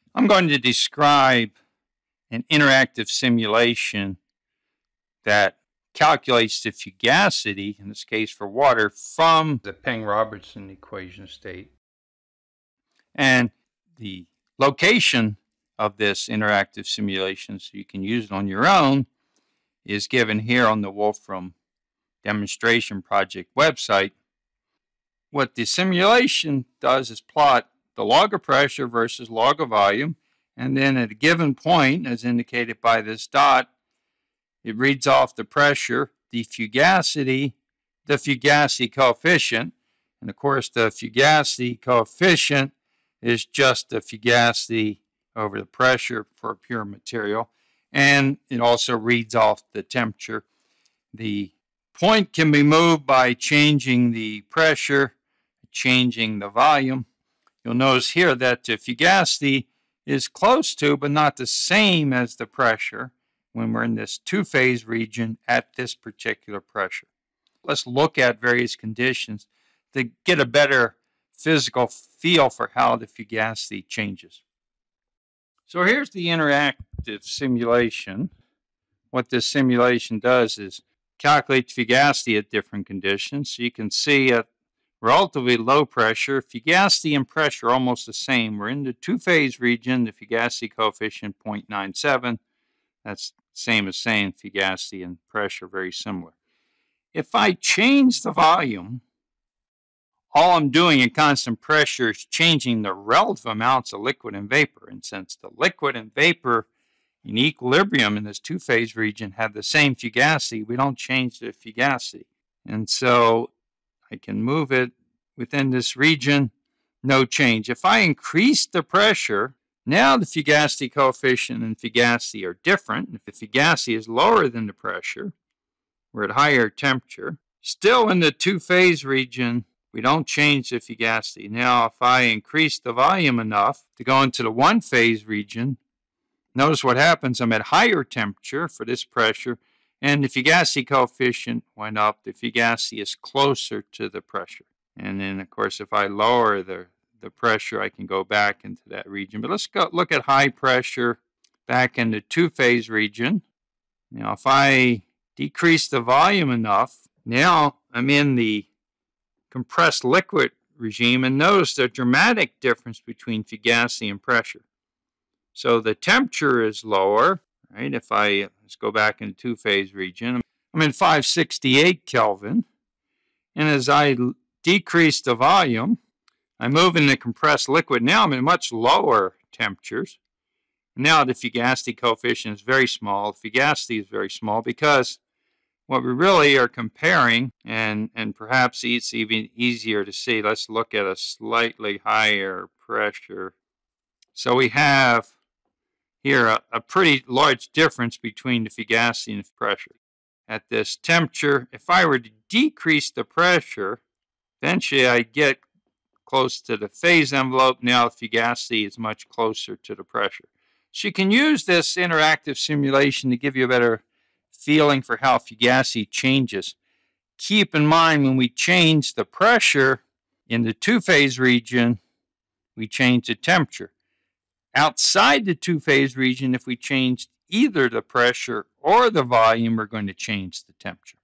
I'm going to describe an interactive simulation that calculates the fugacity, in this case for water, from the Peng-Robinson equation state. And the location of this interactive simulation, so you can use it on your own, is given here on the Wolfram Demonstration Project website. What the simulation does is plot the log of pressure versus log of volume, and then at a given point, as indicated by this dot, it reads off the pressure, the fugacity coefficient, and of course the fugacity coefficient is just the fugacity over the pressure for a pure material, and it also reads off the temperature. The point can be moved by changing the pressure, changing the volume. You'll notice here that the fugacity is close to but not the same as the pressure when we're in this two-phase region at this particular pressure. Let's look at various conditions to get a better physical feel for how the fugacity changes. So here's the interactive simulation. What this simulation does is calculate fugacity at different conditions. So you can see at relatively low pressure, fugacity and pressure are almost the same. We're in the two-phase region, the fugacity coefficient 0.97. That's same as saying fugacity and pressure very similar. If I change the volume, all I'm doing at constant pressure is changing the relative amounts of liquid and vapor. And since the liquid and vapor in equilibrium in this two-phase region have the same fugacity, we don't change the fugacity. And so I can move it within this region, no change. If I increase the pressure, now the fugacity coefficient and fugacity are different. If the fugacity is lower than the pressure, we're at higher temperature. Still in the two-phase region, we don't change the fugacity. Now, if I increase the volume enough to go into the one-phase region, notice what happens. I'm at higher temperature for this pressure, and the fugacity coefficient went up. The fugacity is closer to the pressure. And then, of course, if I lower the pressure, I can go back into that region. But let's go look at high pressure back in the two-phase region. Now, if I decrease the volume enough, now I'm in the compressed liquid regime, and notice the dramatic difference between fugacity and pressure. So the temperature is lower, right? If let's go back in the two-phase region, I'm in 568 Kelvin, and as I decrease the volume, I move in the compressed liquid. Now I'm in much lower temperatures. Now the fugacity coefficient is very small. The fugacity is very small because what we really are comparing, and perhaps it's even easier to see, let's look at a slightly higher pressure. So we have here a pretty large difference between the fugacity and the pressure. At this temperature, if I were to decrease the pressure, eventually I get close to the phase envelope. Now the fugacity is much closer to the pressure. So you can use this interactive simulation to give you a better feeling for how fugacity changes. Keep in mind, when we change the pressure in the two-phase region, we change the temperature. Outside the two-phase region, if we change either the pressure or the volume, we're going to change the temperature.